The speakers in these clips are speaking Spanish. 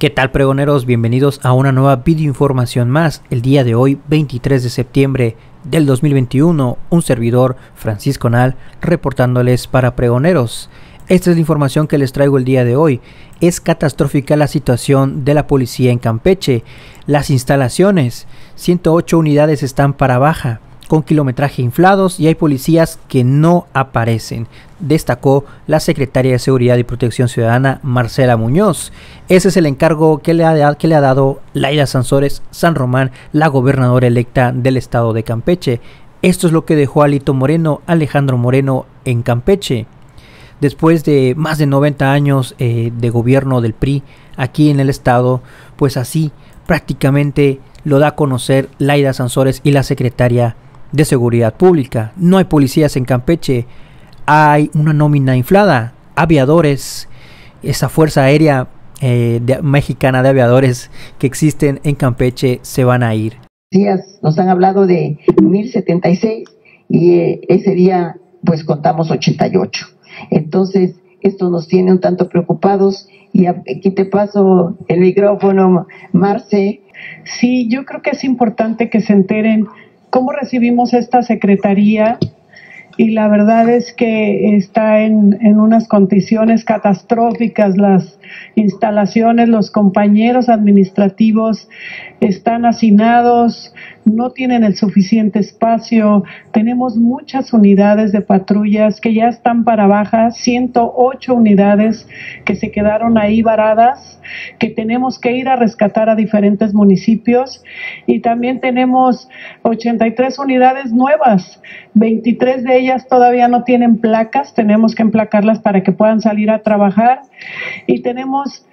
¿Qué tal, pregoneros? Bienvenidos a una nueva videoinformación más. El día de hoy, 23 de septiembre del 2021, un servidor, Francisco Nal, reportándoles para pregoneros. Esta es la información que les traigo el día de hoy. Es catastrófica la situación de la policía en Campeche. Las instalaciones, 108 unidades están para baja, con kilometraje inflados, y hay policías que no aparecen, destacó la secretaria de Seguridad y Protección Ciudadana, Marcela Muñoz. Ese es el encargo que le ha dado Laida Sansores San Román, la gobernadora electa del estado de Campeche. Esto es lo que dejó Alejandro Moreno en Campeche. Después de más de 90 años de gobierno del PRI aquí en el estado, pues así prácticamente lo da a conocer Laida Sansores y la secretaria de Seguridad Pública. No hay policías en Campeche, hay una nómina inflada, aviadores, esa fuerza aérea mexicana de aviadores que existen en Campeche se van a ir. Nos han hablado de 1076 y ese día pues contamos 88. Entonces esto nos tiene un tanto preocupados y aquí te paso el micrófono, Marce. Sí, yo creo que es importante que se enteren cómo recibimos esta secretaría, y la verdad es que está en unas condiciones catastróficas. Las instalaciones, los compañeros administrativos están hacinados, no tienen el suficiente espacio. Tenemos muchas unidades de patrullas que ya están para baja, 108 unidades que se quedaron ahí varadas, que tenemos que ir a rescatar a diferentes municipios, y también tenemos 83 unidades nuevas, 23 de ellas todavía no tienen placas, tenemos que emplacarlas para que puedan salir a trabajar, y tenemos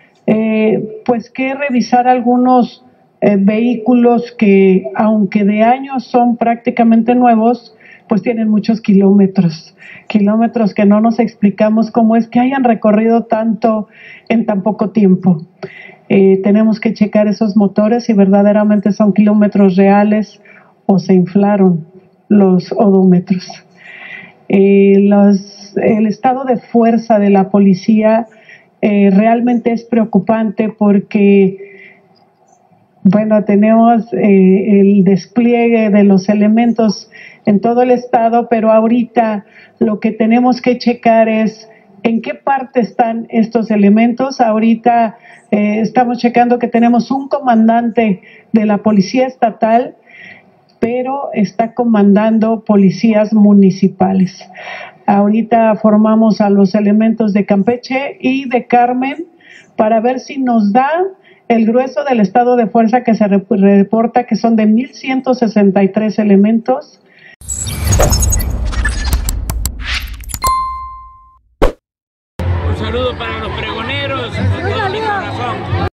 pues que revisar algunos vehículos que, aunque de años son prácticamente nuevos, pues tienen muchos kilómetros que no nos explicamos cómo es que hayan recorrido tanto en tan poco tiempo. Tenemos que checar esos motores si verdaderamente son kilómetros reales o se inflaron los odómetros. El estado de fuerza de la policía realmente es preocupante porque, bueno, tenemos el despliegue de los elementos en todo el estado, pero ahorita lo que tenemos que checar es en qué parte están estos elementos. Ahorita estamos checando que tenemos un comandante de la policía estatal, pero está comandando policías municipales. Ahorita formamos a los elementos de Campeche y de Carmen para ver si nos da el grueso del estado de fuerza que se reporta, que son de 1,163 elementos. Un saludo para los pregoneros, con todo mi corazón.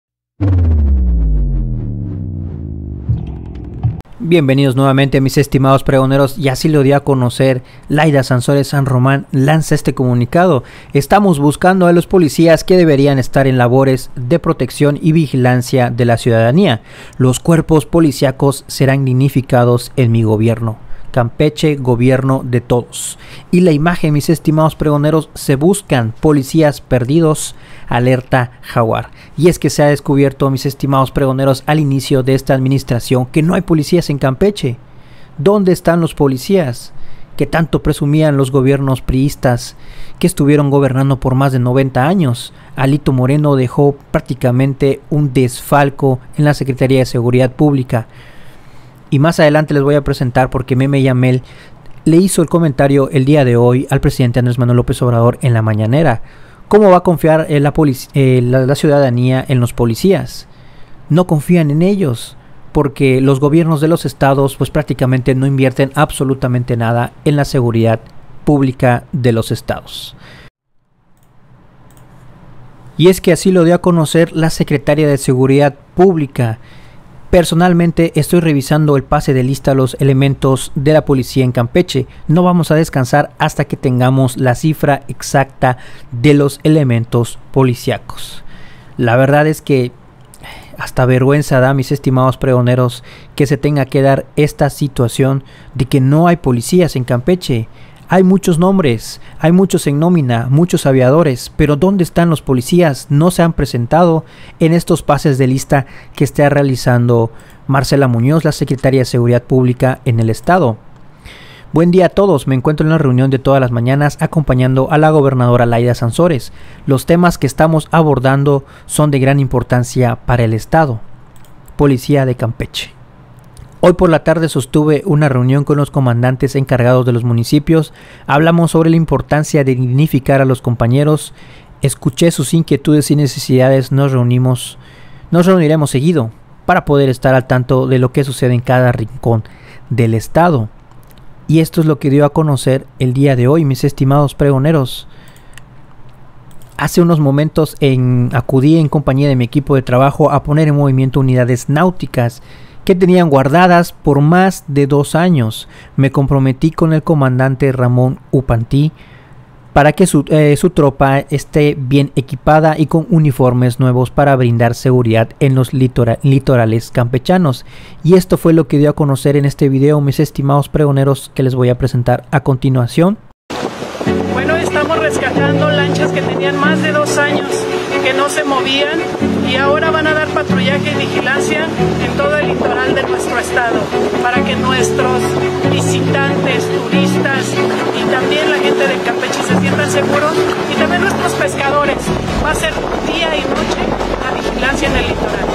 Bienvenidos nuevamente, mis estimados pregoneros, y así lo dio a conocer Laida Sansores San Román. Lanza este comunicado: estamos buscando a los policías que deberían estar en labores de protección y vigilancia de la ciudadanía. Los cuerpos policíacos serán dignificados en mi gobierno. Campeche, gobierno de todos. Y la imagen, mis estimados pregoneros: se buscan policías perdidos, alerta Jaguar. Y es que se ha descubierto, mis estimados pregoneros, al inicio de esta administración, que no hay policías en Campeche. ¿Dónde están los policías que tanto presumían los gobiernos priistas que estuvieron gobernando por más de 90 años? Alito Moreno dejó prácticamente un desfalco en la Secretaría de Seguridad Pública. Y más adelante les voy a presentar porque Meme Yamel le hizo el comentario el día de hoy al presidente Andrés Manuel López Obrador en la mañanera. ¿Cómo va a confiar la ciudadanía en los policías? No confían en ellos porque los gobiernos de los estados pues prácticamente no invierten absolutamente nada en la seguridad pública de los estados. Y es que así lo dio a conocer la secretaria de Seguridad Pública. Personalmente estoy revisando el pase de lista a los elementos de la policía en Campeche. No vamos a descansar hasta que tengamos la cifra exacta de los elementos policíacos. La verdad es que hasta vergüenza da, mis estimados pregoneros, que se tenga que dar esta situación de que no hay policías en Campeche. Hay muchos nombres, hay muchos en nómina, muchos aviadores, pero ¿dónde están los policías? No se han presentado en estos pases de lista que está realizando Marcela Muñoz, la secretaria de Seguridad Pública en el estado. Buen día a todos, me encuentro en la reunión de todas las mañanas acompañando a la gobernadora Laida Sansores. Los temas que estamos abordando son de gran importancia para el estado. Policía de Campeche. Hoy por la tarde sostuve una reunión con los comandantes encargados de los municipios. Hablamos sobre la importancia de dignificar a los compañeros. Escuché sus inquietudes y necesidades. Nos reuniremos seguido para poder estar al tanto de lo que sucede en cada rincón del estado. Y esto es lo que dio a conocer el día de hoy, mis estimados pregoneros. Hace unos momentos acudí en compañía de mi equipo de trabajo a poner en movimiento unidades náuticas que tenían guardadas por más de 2 años. Me comprometí con el comandante Ramón Upantí para que su tropa esté bien equipada y con uniformes nuevos para brindar seguridad en los litorales campechanos. Y esto fue lo que dio a conocer en este video, mis estimados pregoneros, que les voy a presentar a continuación. Bueno, estamos rescatando lanchas que tenían más de 2 años que no se movían y ahora van a dar patrullaje y vigilancia en todo el litoral de nuestro estado para que nuestros visitantes, turistas y también la gente de Campeche se sientan seguros, y también nuestros pescadores. Va a ser día y noche la vigilancia en el litoral.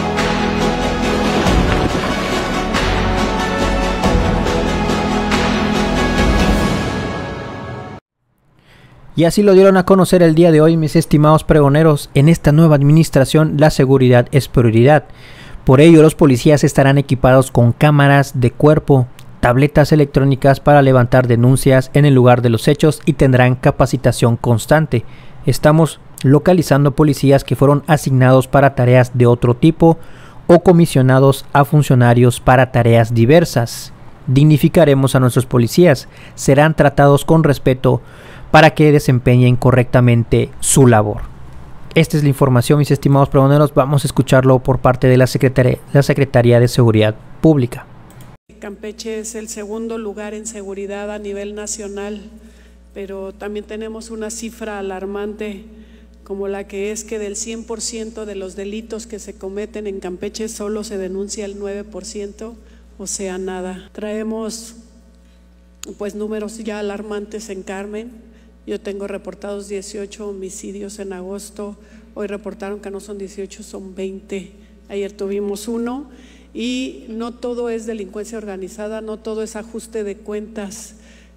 Y así lo dieron a conocer el día de hoy, mis estimados pregoneros. En esta nueva administración la seguridad es prioridad. Por ello los policías estarán equipados con cámaras de cuerpo, tabletas electrónicas para levantar denuncias en el lugar de los hechos y tendrán capacitación constante. Estamos localizando policías que fueron asignados para tareas de otro tipo o comisionados a funcionarios para tareas diversas. Dignificaremos a nuestros policías, serán tratados con respeto para que desempeñen correctamente su labor. Esta es la información, mis estimados pregoneros. Vamos a escucharlo por parte de la Secretaría de Seguridad Pública. Campeche es el segundo lugar en seguridad a nivel nacional, pero también tenemos una cifra alarmante como la que es que del 100% de los delitos que se cometen en Campeche solo se denuncia el 9%, o sea, nada. Traemos pues números ya alarmantes en Carmen. Yo tengo reportados 18 homicidios en agosto, hoy reportaron que no son 18, son 20, ayer tuvimos uno, y no todo es delincuencia organizada, no todo es ajuste de cuentas.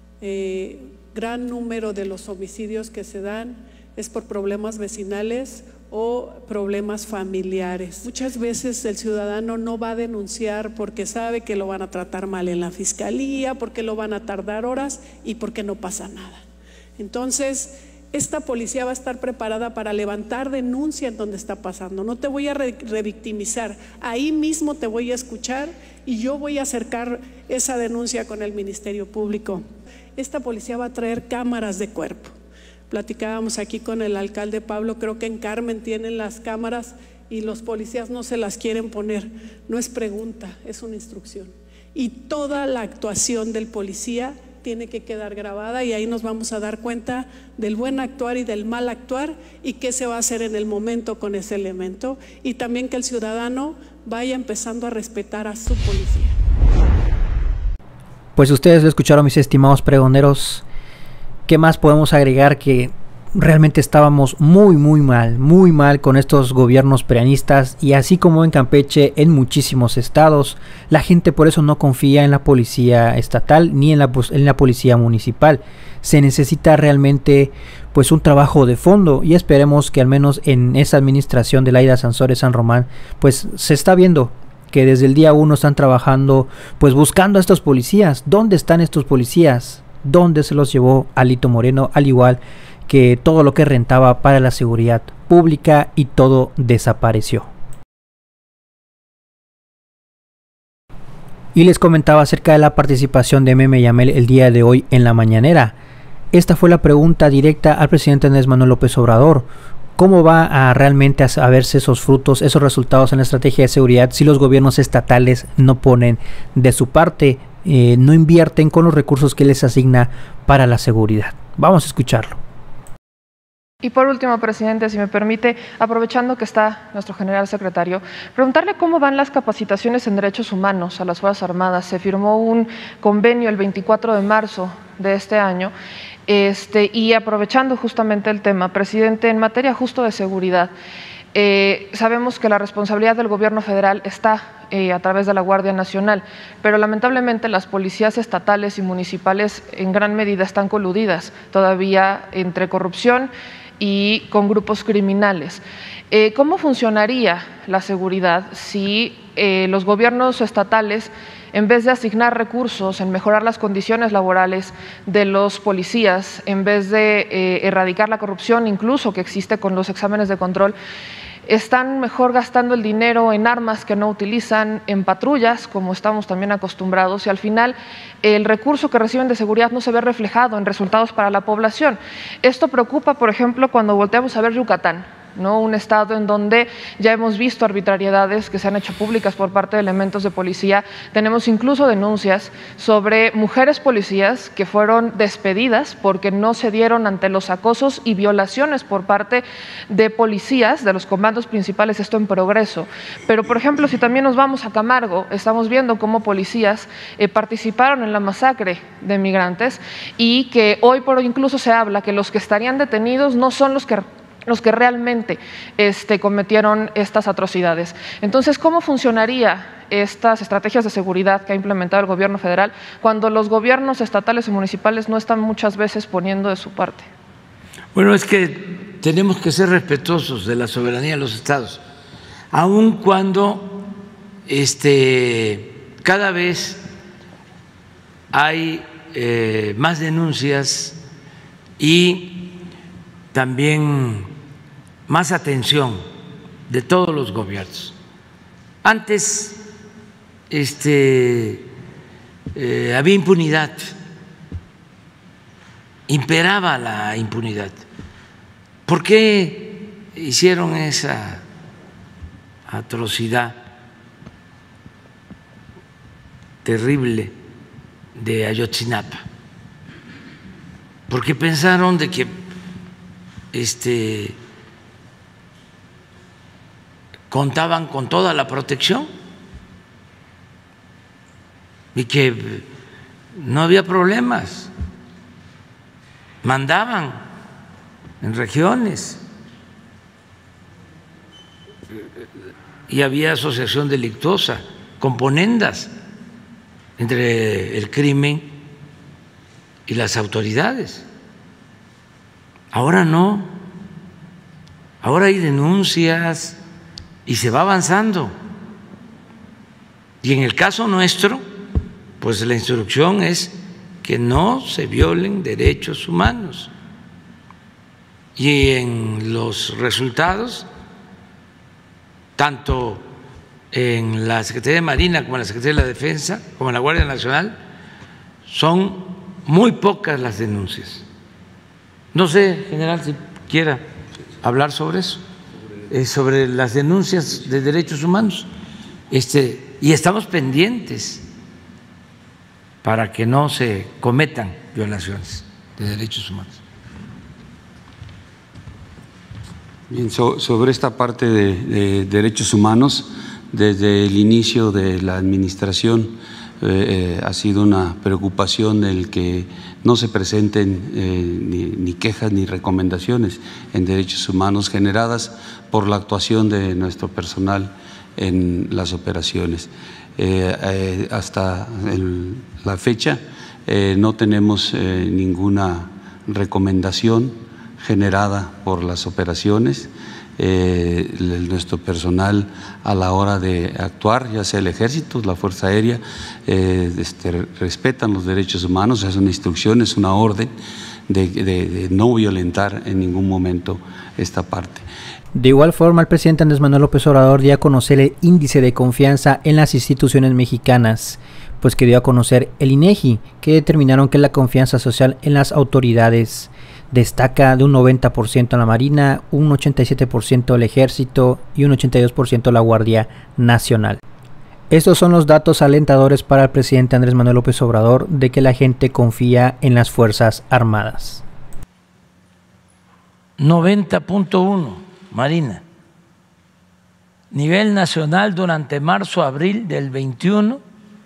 Gran número de los homicidios que se dan es por problemas vecinales o problemas familiares. Muchas veces el ciudadano no va a denunciar porque sabe que lo van a tratar mal en la fiscalía, porque lo van a tardar horas y porque no pasa nada. Entonces, esta policía va a estar preparada para levantar denuncia en donde está pasando. No te voy a revictimizar, ahí mismo te voy a escuchar y yo voy a acercar esa denuncia con el Ministerio Público. Esta policía va a traer cámaras de cuerpo. Platicábamos aquí con el alcalde Pablo, creo que en Carmen tienen las cámaras y los policías no se las quieren poner. No es pregunta, es una instrucción. Y toda la actuación del policía tiene que quedar grabada y ahí nos vamos a dar cuenta del buen actuar y del mal actuar y qué se va a hacer en el momento con ese elemento, y también que el ciudadano vaya empezando a respetar a su policía. Pues ustedes lo escucharon, mis estimados pregoneros. ¿Qué más podemos agregar? Que realmente estábamos muy mal con estos gobiernos prianistas, y así como en Campeche, en muchísimos estados, la gente por eso no confía en la policía estatal ni en la policía municipal. Se necesita realmente pues un trabajo de fondo, y esperemos que al menos en esa administración de Laida Sansores San Román pues se está viendo que desde el día 1 están trabajando pues buscando a estos policías. ¿Dónde están estos policías? ¿Dónde se los llevó Alito Moreno? Al igual que todo lo que rentaba para la seguridad pública, y todo desapareció. Y les comentaba acerca de la participación de Meme Yamel el día de hoy en la mañanera. Esta fue la pregunta directa al presidente Andrés Manuel López Obrador. ¿Cómo va a realmente a verse esos frutos, esos resultados en la estrategia de seguridad si los gobiernos estatales no ponen de su parte? no invierten con los recursos que les asigna para la seguridad. Vamos a escucharlo. Y por último, presidente, si me permite, aprovechando que está nuestro general secretario, preguntarle cómo van las capacitaciones en derechos humanos a las Fuerzas Armadas. Se firmó un convenio el 24 de marzo de este año, y aprovechando justamente el tema, presidente, en materia justo de seguridad, sabemos que la responsabilidad del gobierno federal está a través de la Guardia Nacional, pero lamentablemente las policías estatales y municipales en gran medida están coludidas todavía entre corrupción y con grupos criminales. ¿Cómo funcionaría la seguridad si los gobiernos estatales, en vez de asignar recursos en mejorar las condiciones laborales de los policías, en vez de erradicar la corrupción incluso que existe con los exámenes de control, están mejor gastando el dinero en armas que no utilizan, en patrullas, como estamos también acostumbrados, y al final el recurso que reciben de seguridad no se ve reflejado en resultados para la población? Esto preocupa, por ejemplo, cuando volteamos a ver Yucatán, ¿no? Un estado en donde ya hemos visto arbitrariedades que se han hecho públicas por parte de elementos de policía. Tenemos incluso denuncias sobre mujeres policías que fueron despedidas porque no se dieron ante los acosos y violaciones por parte de policías de los comandos principales, esto en Progreso. Pero, por ejemplo, si también nos vamos a Camargo, estamos viendo cómo policías participaron en la masacre de migrantes y que hoy por hoy incluso se habla que los que estarían detenidos no son los que realmente cometieron estas atrocidades. Entonces, ¿cómo funcionaría estas estrategias de seguridad que ha implementado el gobierno federal cuando los gobiernos estatales y municipales no están muchas veces poniendo de su parte? Bueno, es que tenemos que ser respetuosos de la soberanía de los estados, aun cuando cada vez hay más denuncias y también más atención de todos los gobiernos. Antes había impunidad, imperaba la impunidad. ¿Por qué hicieron esa atrocidad terrible de Ayotzinapa? Porque pensaron de que contaban con toda la protección y que no había problemas, mandaban en regiones y había asociación delictuosa, componendas entre el crimen y las autoridades. Ahora no, ahora hay denuncias y se va avanzando. Y en el caso nuestro, pues la instrucción es que no se violen derechos humanos. Y en los resultados, tanto en la Secretaría de Marina como en la Secretaría de la Defensa, como en la Guardia Nacional, son muy pocas las denuncias. No sé, general, si quiera hablar sobre eso. Sobre las denuncias de derechos humanos, y estamos pendientes para que no se cometan violaciones de derechos humanos. Bien, sobre esta parte de derechos humanos, desde el inicio de la administración ha sido una preocupación el que no se presenten ni quejas ni recomendaciones en derechos humanos generadas por la actuación de nuestro personal en las operaciones. Hasta la fecha no tenemos ninguna recomendación generada por las operaciones. Nuestro personal a la hora de actuar, ya sea el Ejército, la Fuerza Aérea, respetan los derechos humanos. Es una instrucción, es una orden de no violentar en ningún momento esta parte. De igual forma, el presidente Andrés Manuel López Obrador dio a conocer el índice de confianza en las instituciones mexicanas, pues que dio a conocer el INEGI, que determinaron que la confianza social en las autoridades destaca de un 90% en la Marina, un 87% el Ejército y un 82% la Guardia Nacional. Estos son los datos alentadores para el presidente Andrés Manuel López Obrador de que la gente confía en las Fuerzas Armadas. 90.1 Marina. Nivel nacional durante marzo-abril del 21,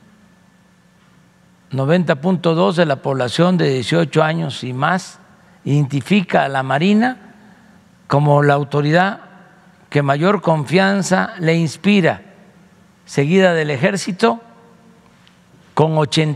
90.2 de la población de 18 años y más identifica a la Marina como la autoridad que mayor confianza le inspira, seguida del Ejército con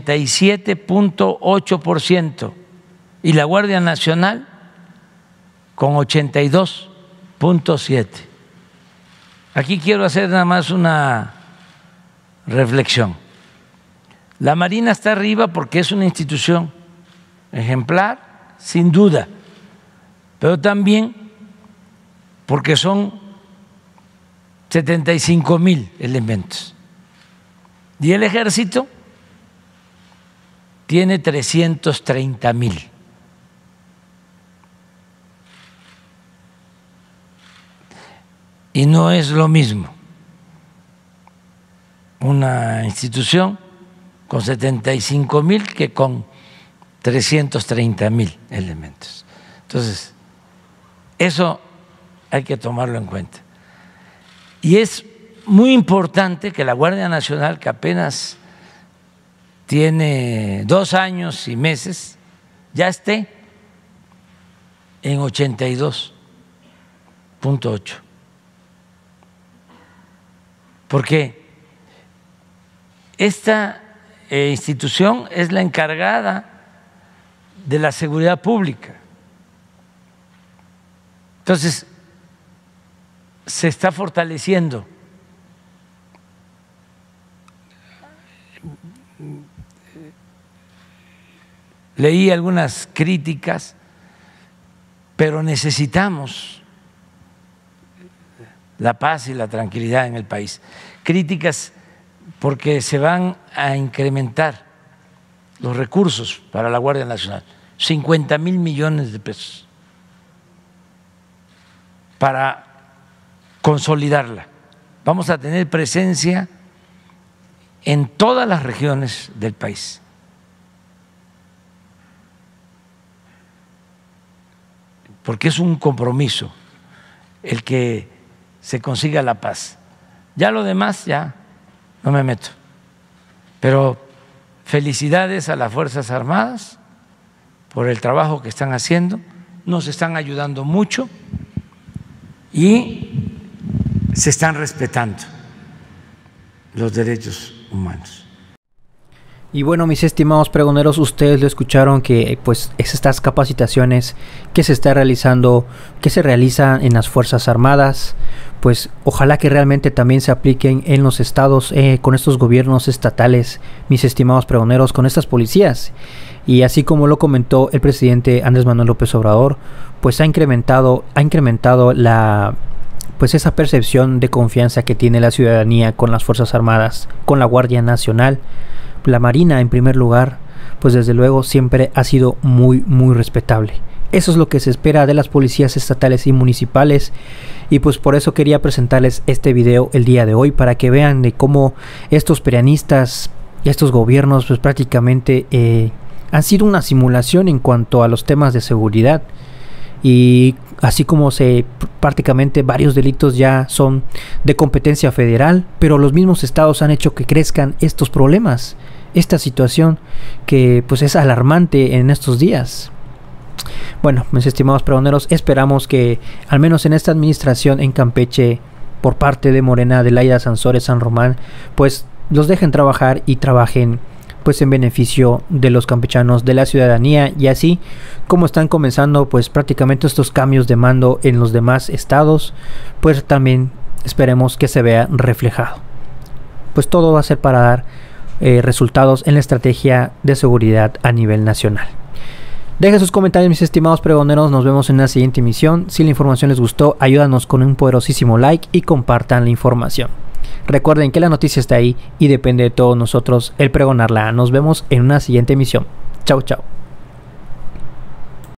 87.8% y la Guardia Nacional con 82.7%. Aquí quiero hacer nada más una reflexión. La Marina está arriba porque es una institución ejemplar, sin duda, pero también porque son 75,000 elementos. Y el Ejército tiene 330,000. Y no es lo mismo una institución con 75,000 que con 330,000 elementos. Entonces, eso hay que tomarlo en cuenta. Y es muy importante que la Guardia Nacional, que apenas tiene 2 años y meses, ya esté en 82.8. Porque esta institución es la encargada de la seguridad pública. Entonces, se está fortaleciendo. Leí algunas críticas, pero necesitamos la paz y la tranquilidad en el país. Críticas porque se van a incrementar los recursos para la Guardia Nacional, 50,000 millones de pesos para consolidarla. Vamos a tener presencia en todas las regiones del país. Porque es un compromiso el que se consiga la paz. Ya lo demás, ya no me meto. Pero felicidades a las Fuerzas Armadas por el trabajo que están haciendo, nos están ayudando mucho y se están respetando los derechos humanos. Y bueno, mis estimados pregoneros, ustedes lo escucharon que pues estas capacitaciones que se está realizando, que se realizan en las Fuerzas Armadas, pues ojalá que realmente también se apliquen en los estados, con estos gobiernos estatales, mis estimados pregoneros, con estas policías. Y así como lo comentó el presidente Andrés Manuel López Obrador, pues ha incrementado la pues esa percepción de confianza que tiene la ciudadanía con las Fuerzas Armadas, con la Guardia Nacional. La Marina, en primer lugar, pues desde luego siempre ha sido muy respetable. Eso es lo que se espera de las policías estatales y municipales, y pues por eso quería presentarles este video el día de hoy, para que vean de cómo estos perianistas y estos gobiernos pues prácticamente han sido una simulación en cuanto a los temas de seguridad. Y así como prácticamente varios delitos ya son de competencia federal, pero los mismos estados han hecho que crezcan estos problemas, esta situación que pues es alarmante en estos días. Bueno, mis estimados pregoneros, esperamos que al menos en esta administración en Campeche, por parte de Morena, de Laida Sansores San Román, pues los dejen trabajar y trabajen pues en beneficio de los campechanos, de la ciudadanía, y así como están comenzando pues prácticamente estos cambios de mando en los demás estados, pues también esperemos que se vea reflejado. Pues todo va a ser para dar resultados en la estrategia de seguridad a nivel nacional. Dejen sus comentarios, mis estimados pregoneros, nos vemos en la siguiente emisión. Si la información les gustó, ayúdanos con un poderosísimo like y compartan la información. Recuerden que la noticia está ahí y depende de todos nosotros el pregonarla. Nos vemos en una siguiente emisión. Chau, chau.